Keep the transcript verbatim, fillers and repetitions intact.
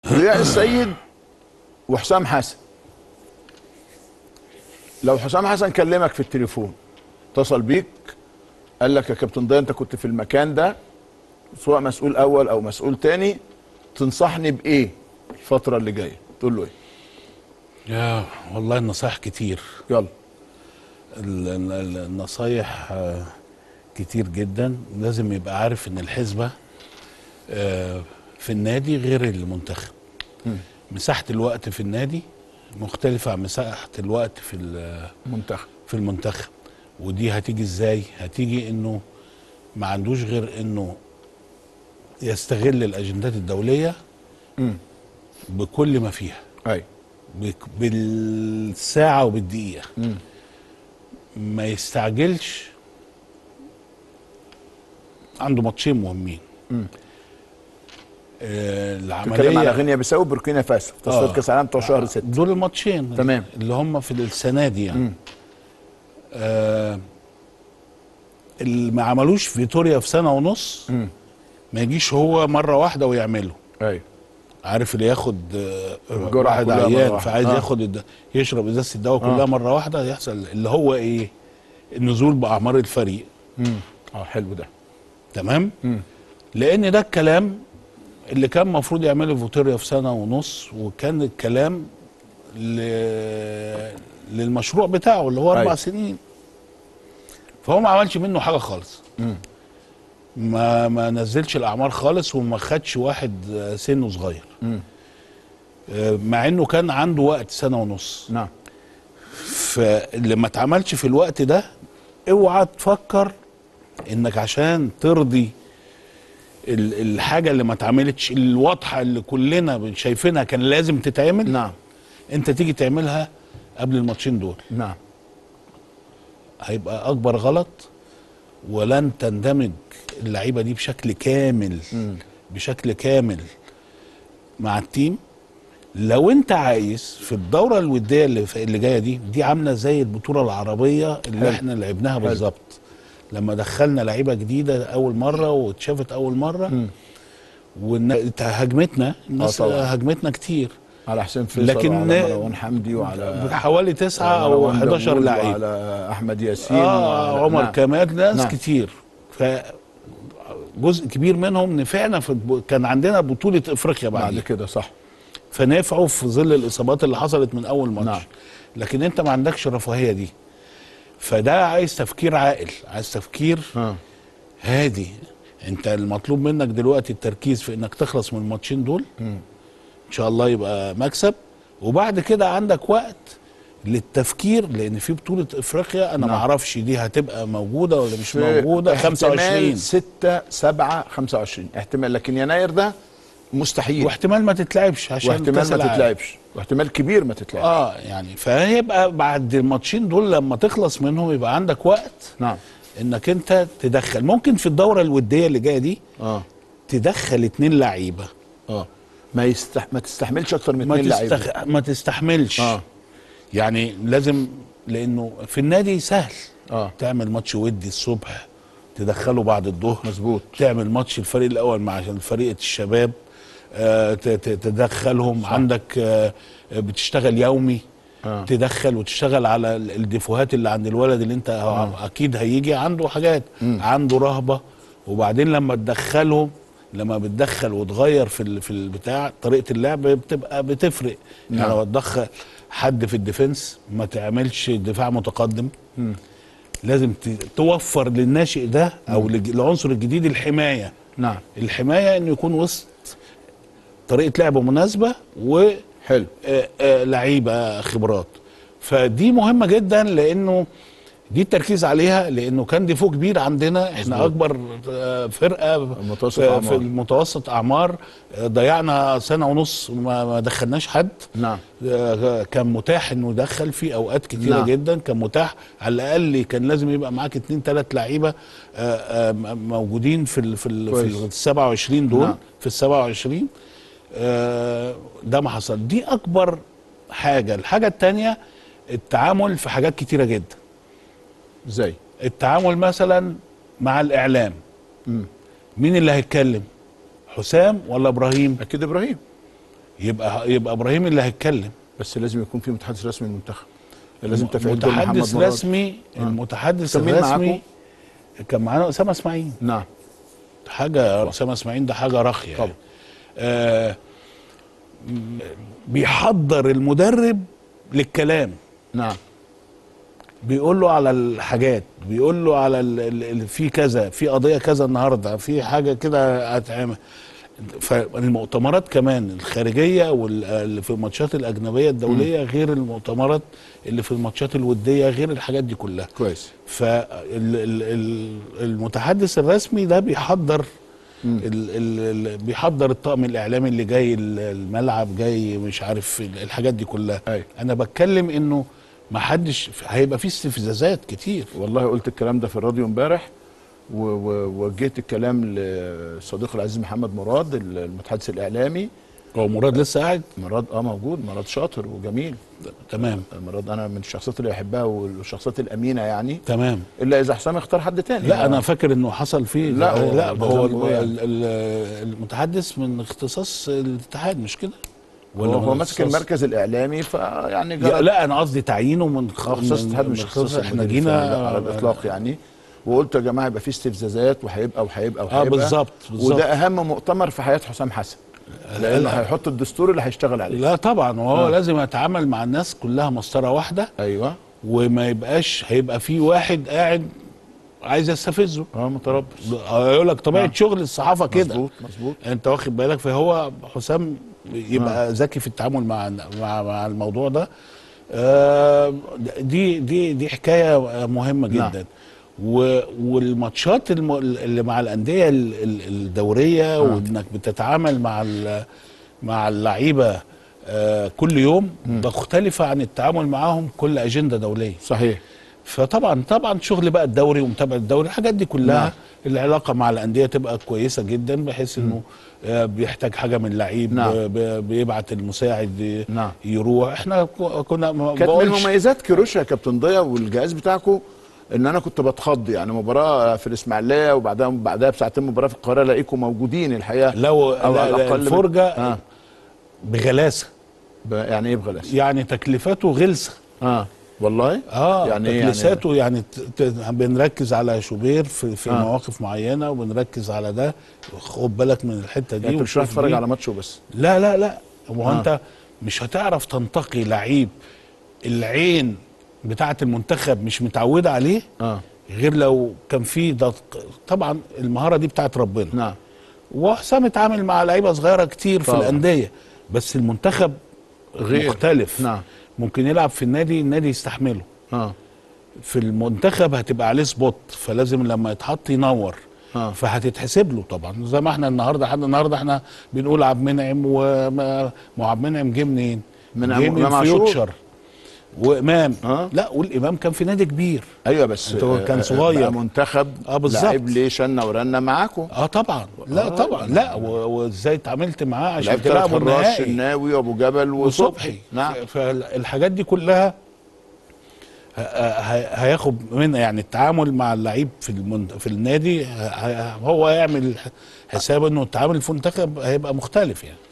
ضياء السيد وحسام حسن. لو حسام حسن كلمك في التليفون، اتصل بيك قال لك يا كابتن ضياء انت كنت في المكان ده، سواء مسؤول اول او مسؤول تاني، تنصحني بايه الفتره اللي جايه؟ تقول له ايه؟ يا والله النصايح كتير. يلا. النصايح كتير جدا. لازم يبقى عارف ان الحسبه في النادي غير المنتخب. م. مساحه الوقت في النادي مختلفه عن مساحه الوقت في المنتخب في المنتخب ودي هتيجي ازاي؟ هتيجي انه ما عندوش غير انه يستغل الاجندات الدوليه م. بكل ما فيها. ايوه. بالساعه وبالدقيقه. م. ما يستعجلش. عنده ماتشين مهمين. م. آه العمليه بتتكلم على غينيا بيساو وبوركينا فاسو في تصفيات آه كاس العالم بتوع شهر ستة. دول الماتشين تمام اللي هم في السنه دي يعني. آه اللي ما عملوش فيتوريا في سنه ونص م. ما يجيش هو مره واحده ويعمله. ايوه. عارف اللي ياخد واحد عيان فعايز آه. ياخد يشرب ازازه الدواء كلها آه. مره واحده، يحصل اللي هو ايه؟ النزول باعمار الفريق. امم اه حلو ده. تمام. مم. لان ده الكلام اللي كان المفروض يعمله فيتوريا في سنه ونص، وكان الكلام ل... للمشروع بتاعه اللي هو اربع أيوة. سنين. فهو ما عملش منه حاجه خالص. مم. ما ما نزلش الاعمار خالص، وما خدش واحد سنه صغير. مم. مع انه كان عنده وقت سنه ونص. نعم. فاللي ما اتعملش في الوقت ده، اوعى تفكر انك عشان ترضي الحاجه اللي ما اتعملتش الواضحه اللي كلنا شايفينها كان لازم تتعمل. نعم. انت تيجي تعملها قبل الماتشين دول. نعم. هيبقى اكبر غلط، ولن تندمج اللعيبه دي بشكل كامل. م. بشكل كامل مع التيم. لو انت عايز في الدوره الوديه اللي, اللي جايه دي دي عامله زي البطوله العربيه اللي حل. احنا لعبناها بالظبط. لما دخلنا لعيبه جديده اول مره واتشافت اول مره، وهجمتنا الناس هجمتنا كتير على حسين فيصل لكن وعلى مروان حمدي وعلى حوالي تسعة او حداشر لعيب، وعلى احمد ياسين اه وعلى عمر نعم. كمال، ناس نعم. كتير. فجزء كبير منهم نفعنا في كان عندنا بطوله افريقيا بعد, بعد كده صح. فنفعوا في ظل الاصابات اللي حصلت من اول ماتش. نعم. لكن انت ما عندكش الرفاهيه دي. فده عايز تفكير عاقل، عايز تفكير آه. هادي. انت المطلوب منك دلوقتي التركيز في انك تخلص من الماتشين دول. م. ان شاء الله يبقى مكسب، وبعد كده عندك وقت للتفكير، لان في بطوله افريقيا انا ما اعرفش دي هتبقى موجوده ولا مش موجوده. خمسة وعشرين ستة سبعة خمسة وعشرين احتمال، لكن يناير ده مستحيل، واحتمال ما تتلعبش عشان واحتمال ما تتلعبش، واحتمال كبير ما تتلعبش. اه يعني فهيبقى بعد الماتشين دول لما تخلص منهم يبقى عندك وقت. نعم. انك انت تدخل ممكن في الدوره الوديه اللي جايه دي اه تدخل اتنين لعيبه. اه ما يستح... ما تستحملش اكتر من اتنين لعيبه. تستخ... ما تستحملش. اه يعني لازم، لانه في النادي سهل. اه تعمل ماتش ودي الصبح تدخله بعد الظهر. مظبوط. تعمل ماتش الفريق الاول مع فريق الشباب آه تدخلهم. صح. عندك آه بتشتغل يومي. آه. تدخل وتشتغل على الديفوهات اللي عند الولد اللي انت آه. اكيد هيجي عنده حاجات. م. عنده رهبه. وبعدين لما تدخلهم، لما بتدخل وتغير في في البتاع طريقه اللعب بتبقى بتفرق. نعم. يعني لو تدخل حد في الديفنس ما تعملش دفاع متقدم. م. لازم توفر للناشئ ده او العنصر الجديد الحمايه. نعم. الحمايه انه يكون وسط طريقه لعبه مناسبه و حلو آه آه لعيبه خبرات. فدي مهمه جدا، لانه دي التركيز عليها، لانه كان ديفو كبير عندنا. احنا مزبوط. اكبر آه فرقه المتوسط في, أعمار. في المتوسط اعمار. آه ضيعنا سنه ونص ما, ما دخلناش حد. نعم. آه كان متاح انه يدخل في اوقات كتيره. نعم. جدا كان متاح. على الاقل كان لازم يبقى معاك اتنين تلات لعيبه آه آه موجودين في ال في ال في ال سبعة وعشرين دول. نعم. في ال سبعة وعشرين آه ده ما حصل. دي اكبر حاجه. الحاجه الثانيه التعامل في حاجات كتيره جدا. زي التعامل مثلا مع الاعلام. م. مين اللي هيتكلم؟ حسام ولا ابراهيم؟ اكيد ابراهيم. يبقى يبقى ابراهيم اللي هيتكلم. بس لازم يكون في متحدث رسمي للمنتخب، لازم تفعيل دور محمد متحدث مراد. رسمي. آه. المتحدث كان مين الرسمي معاكم؟ كان معانا اسامه اسماعيل. نعم. حاجه اسامه اسماعيل ده حاجه راقيه طبعا. آه بيحضر المدرب للكلام. نعم. بيقول له على الحاجات، بيقول له على ال ال في كذا، في قضيه كذا النهارده، في حاجه كده هتعمل. فالمؤتمرات كمان الخارجيه واللي في الماتشات الاجنبيه الدوليه م. غير المؤتمرات اللي في الماتشات الوديه، غير الحاجات دي كلها. كويس. فالمتحدث الرسمي ده بيحضر ال ال ال بيحضر الطاقم الاعلامي اللي جاي الملعب، جاي مش عارف الحاجات دي كلها. أي. انا بتكلم انه ما حدش هيبقى فيه استفزازات كتير. والله قلت الكلام ده في الراديو امبارح، ووجهت الكلام لصديقي العزيز محمد مراد المتحدث الاعلامي. هو مراد لسه قاعد؟ مراد اه موجود، مراد شاطر وجميل. تمام. مراد انا من الشخصيات اللي بحبها والشخصيات الامينه يعني. تمام. الا اذا حسام اختار حد تاني. لا انا فاكر انه حصل فيه. لا هو لا هو, هو يعني. المتحدث من اختصاص الاتحاد مش كده؟ ولا هو ماسك المركز الاعلامي فيعني لا انا قصدي تعيينه من اختصاص الاتحاد مش اختصاص احنا جينا على الاطلاق يعني. وقلت يا جماعه يبقى في استفزازات وهيبقى وهيبقى وهيبقى اه بالظبط بالظبط. وده اهم مؤتمر في حياه حسام حسن، لانه هيحط الدستور اللي هيشتغل عليه. لا طبعا، وهو آه. لازم يتعامل مع الناس كلها مسطره واحده. ايوه. وما يبقاش هيبقى في واحد قاعد عايز يستفزه. اه متربص. يقول لك طبيعه آه. شغل الصحافه كده. مظبوط مظبوط. انت واخد بالك؟ فهو حسام يبقى ذكي آه. في التعامل مع مع مع الموضوع ده. آه دي دي دي حكايه مهمه جدا. نعم. والماتشات اللي مع الانديه الدوريه آه. وانك بتتعامل مع مع اللعيبه آه كل يوم م. مختلفه عن التعامل معاهم كل اجنده دوليه. صحيح. فطبعا طبعا شغل بقى الدوري ومتابعه الدوري الحاجات دي كلها. نعم. العلاقه مع الانديه تبقى كويسه جدا، بحيث انه آه بيحتاج حاجه من لعيب. نعم. بيبعت المساعد. نعم. يروح. احنا كنا كانت من مميزات كيروش يا كابتن ضياء والجهاز بتاعكم ان انا كنت بتخض يعني مباراه في الاسماعيليه وبعدها بعدها بساعتين مباراه في القاهره الاقيكم موجودين الحقيقه. لو على الاقل الفرجه آه. بغلاسه. يعني ايه بغلاسه؟ يعني تكلفاته غلسه. اه والله. اه يعني تكلفاته يعني, يعني بنركز على شوبير في, في آه. مواقف معينه، وبنركز على ده. خد بالك من الحته دي. يعني انت مش رايح تتفرج على ماتش وبس؟ لا لا لا. هو آه. انت مش هتعرف تنتقي لعيب العين بتاعه المنتخب مش متعوده عليه. آه. غير لو كان في ده. طبعا المهاره دي بتاعه ربنا. نعم. وحسام اتعامل مع لعيبه صغيره كتير طبعا. في الانديه، بس المنتخب غير مختلف. نعم. ممكن يلعب في النادي، النادي يستحمله. اه في المنتخب هتبقى عليه سبوت، فلازم لما يتحط ينور. آه. فهتتحسب له طبعا. زي ما احنا النهارده لحد النهارده احنا بنقول عبد المنعم، وما عبد المنعم جه منين؟ من من فيوتشر وامام. آه. لا والامام كان في نادي كبير. ايوه بس هو كان صغير. منتخب. اه بالظبط. لعب ليه شنه ورنه معاكم. اه طبعا. لا آه. طبعا. لا وازاي اتعاملت معاه عشان تلعبوا النهائي. الشناوي وابو جبل وصبحي. نعم. فالحاجات دي كلها هياخد منها يعني التعامل مع اللعيب في المند... في النادي. هو يعمل حساب انه التعامل في المنتخب هيبقى مختلف يعني.